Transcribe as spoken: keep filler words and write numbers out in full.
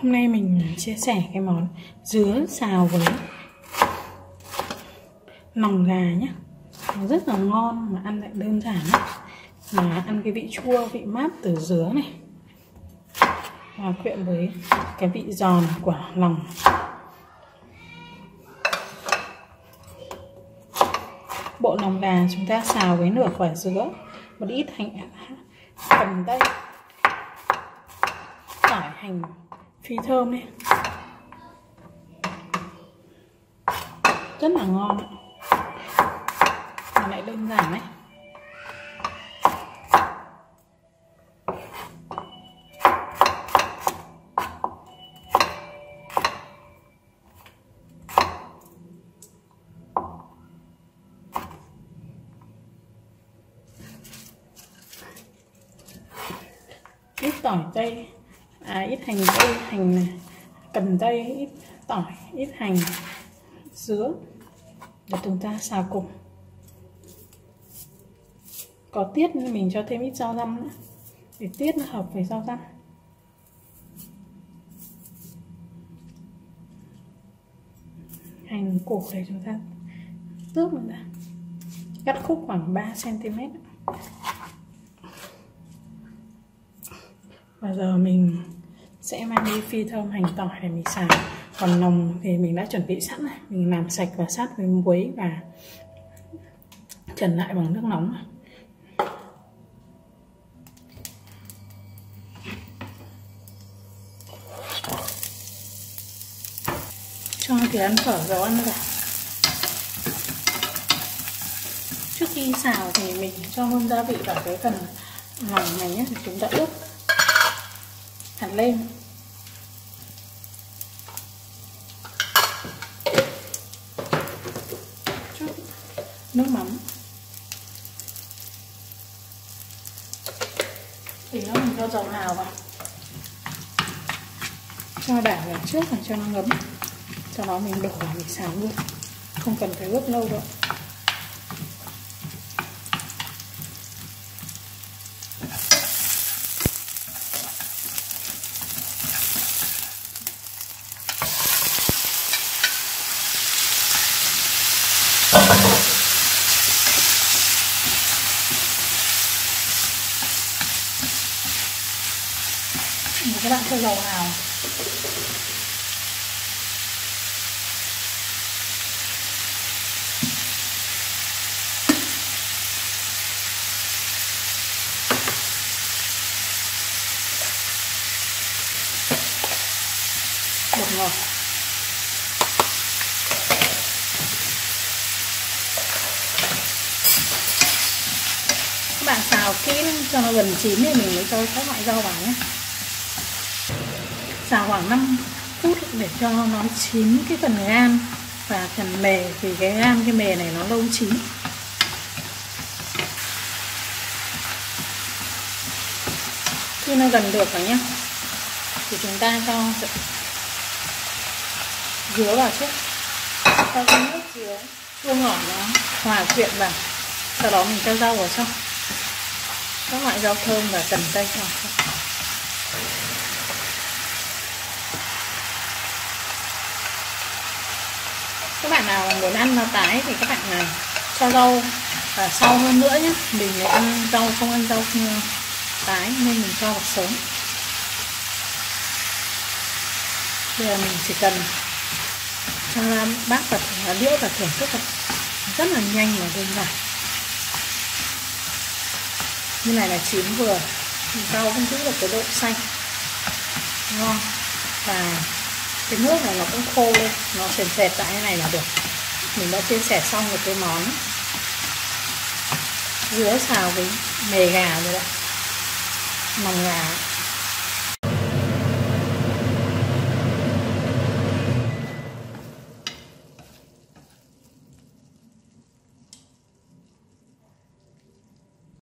Hôm nay mình chia sẻ cái món dứa xào với lòng gà nhé. Nó rất là ngon mà ăn lại đơn giản ấy. Mà ăn cái vị chua, vị mát từ dứa này hòa quyện với cái vị giòn của lòng. Bộ lòng gà chúng ta xào với nửa quả dứa, một ít hành cầm tây, tỏi, hành phi thơm này, rất là ngon ạ. Mà lại đơn giản đấy. Ít tỏi tây, à, ít hành tây, hành này, cần tây, ít tỏi, ít hành, dứa để chúng ta xào cùng. Có tiết mình cho thêm ít rau răm nữa để tiết nó hợp với rau răm. Hành củ để chúng ta tước nó ra, cắt khúc khoảng ba xăng ti mét. Và giờ mình sẽ mang đi phi thơm hành tỏi để mình xào. Còn lòng thì mình đã chuẩn bị sẵn này, mình làm sạch và sát với muối và trần lại bằng nước nóng. Cho thịt ăn phở vào ăn vào. Trước khi xào thì mình cho luôn gia vị vào cái phần lòng này nhé, thì chúng ta ướp hẳn lên. Chút nước mắm, thì nó mình cho dầu hào vào, cho đảo vào trước để cho nó ngấm. Sau đó mình đổ vào mình xào luôn, không cần phải ướp lâu đâu. Các bạn cho dầu hào, bột ngọt, các bạn xào kỹ cho nó gần chín thì mình mới cho các loại rau vào nhé. Xào khoảng năm phút để cho nó chín cái phần gan và phần mề, vì cái gan cái mề này nó lâu chín. Khi nó gần được rồi nhé thì chúng ta cho dứa vào trước, cho cái nước dứa chua ngọt nó hòa quyện vào. Sau đó mình cho rau vào trong, các loại rau thơm và cần tây vào trong. Các bạn nào muốn ăn nó tái thì các bạn này cho rau và sau hơn nữa nhé. Mình lại ăn rau, không ăn rau tái nên mình cho vào sớm. Bây giờ mình chỉ cần cho ra bát và đĩa và thưởng thức rất là nhanh và đơn giản. Như này là chín vừa, rau cũng giữ được cái độ xanh ngon, và cái nước này nó cũng khô lên, nó sền sệt tại cái này là được. Mình đã chia sẻ xong một cái món dứa xào với mề gà rồi đấy, lòng gà.